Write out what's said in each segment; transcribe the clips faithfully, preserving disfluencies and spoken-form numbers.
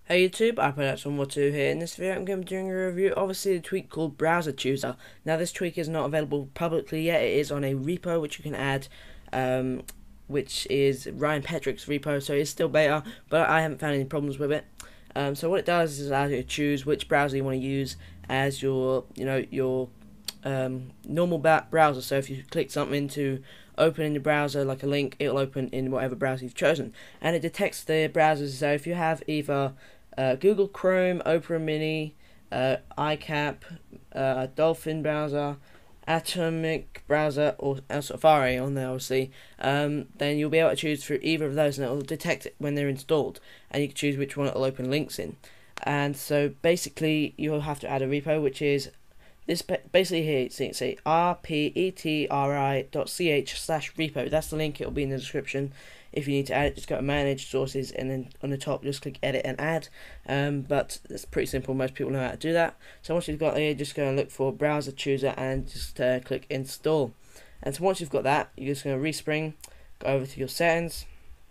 Hey YouTube, I put out some more two here. In this video I'm going to be doing a review obviously the tweak called Browser Chooser. Now this tweak is not available publicly yet, it is on a repo which you can add, um, which is Ryan Petrick's repo, so it's still beta, but I haven't found any problems with it. Um, so what it does is allow you to choose which browser you want to use as your, you know, your um, normal browser. So if you click something to open in your browser, like a link, it'll open in whatever browser you've chosen, and it detects the browsers. So if you have either uh, Google Chrome, Opera Mini, uh, iCap, uh, Dolphin browser, Atomic browser, or uh, Safari on there, obviously, um, then you'll be able to choose through either of those, and it will detect it when they're installed, and you can choose which one it will open links in. And so basically, you'll have to add a repo, which is this basically here. See, say rpetri dot ch slash repo. That's the link. It'll be in the description. If you need to add it, just go to manage sources, and then on the top just click edit and add. Um, but it's pretty simple. Most people know how to do that. So once you've got here, just go and look for Browser Chooser and just uh, click install. And so once you've got that, you're just going to respring, go over to your settings,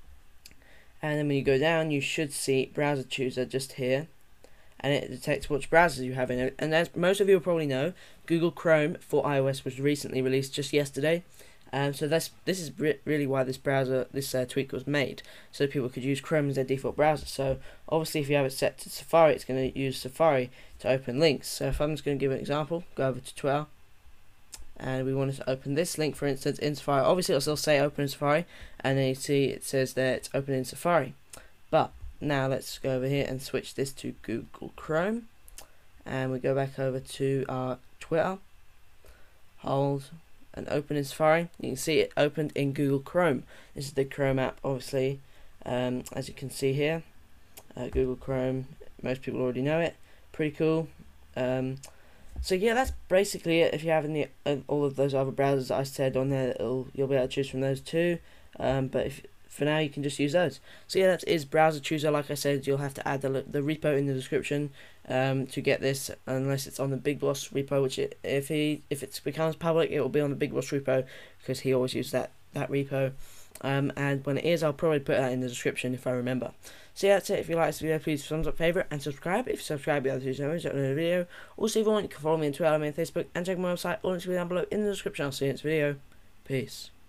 and then when you go down, you should see Browser Chooser just here, and it detects which browsers you have in it. And as most of you will probably know, Google Chrome for iOS was recently released just yesterday. Um, so that's this is re really why this browser, this uh, tweak was made, so people could use Chrome as their default browser. So obviously, if you have it set to Safari, it's going to use Safari to open links. So if I'm just going to give an example, go over to Twitter, and we wanted to open this link, for instance, in Safari. Obviously, it'll still say open in Safari, and then you see it says that it's open in Safari. But now let's go over here and switch this to Google Chrome, and we go back over to our Twitter, hold, and open in Safari. You can see it opened in Google Chrome. This is the Chrome app, obviously, um, as you can see here. uh, Google Chrome, most people already know it. Pretty cool. Um, so yeah, that's basically it. If you have any uh, all of those other browsers that I said on there, it'll, you'll be able to choose from those too. Um, but if for now, you can just use those. So yeah, that is Browser Chooser. Like I said, you'll have to add the, the repo in the description um, to get this, unless it's on the Big Boss repo, which it, if he if it becomes public, it will be on the Big Boss repo, because he always uses that, that repo. Um, and when it is, I'll probably put that in the description if I remember. So yeah, that's it. If you like this video, please thumbs up, favourite, and subscribe. If you subscribe, the other two channels, don't know the video. Also, if you want, you can follow me on Twitter, me on Facebook, and check my website. All links will be down below in the description. I'll see you in this video. Peace.